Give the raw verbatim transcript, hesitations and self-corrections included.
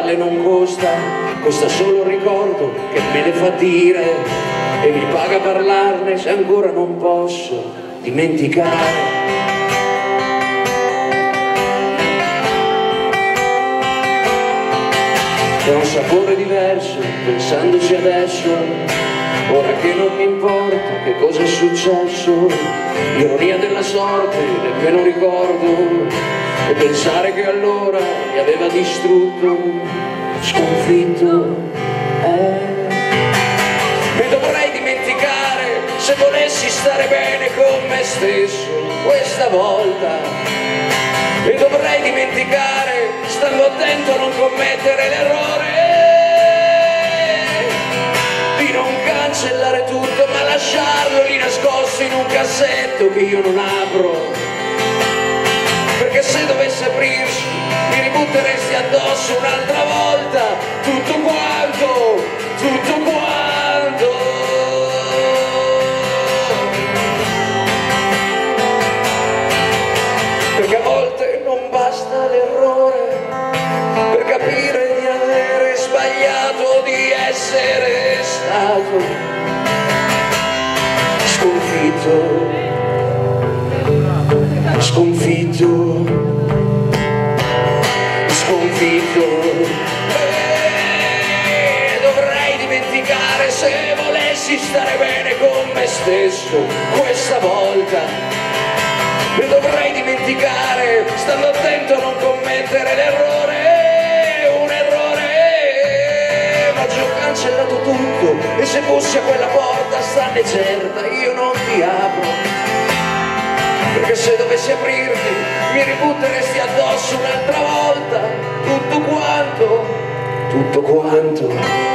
parlarle non costa, costa solo il ricordo che me le fa dire, e mi paga parlarne se ancora non posso dimenticare. È un sapore diverso, pensandoci adesso, ora che non mi importa che cosa è successo, ironia della sorte, nemmeno ricordo, e pensare che allora mi aveva distrutto, sconfitto, eh. Mi dovrei dimenticare se volessi stare bene con me stesso questa volta. Mi dovrei dimenticare, stando attento a non commettere l'errore di non cancellare tutto, ma lasciarlo lì nascosto in un cassetto che io non apro, perché se dovesse aprirsi mi ributteresti addosso un'altra volta tutto quanto, tutto quanto. Perché a volte non basta l'errore per capire di avere sbagliato, di essere stato sconfitto, sconfitto, sconfitto. E dovrei dimenticare se volessi stare bene con me stesso questa volta. Mi dovrei dimenticare, stando attento a non commettere l'errore, un errore, ma già ho cancellato tutto, e se fossi a quella porta stanne certa io non ti apro, perché se dovessi aprirti mi ributteresti addosso un'altra volta tutto quanto, tutto quanto.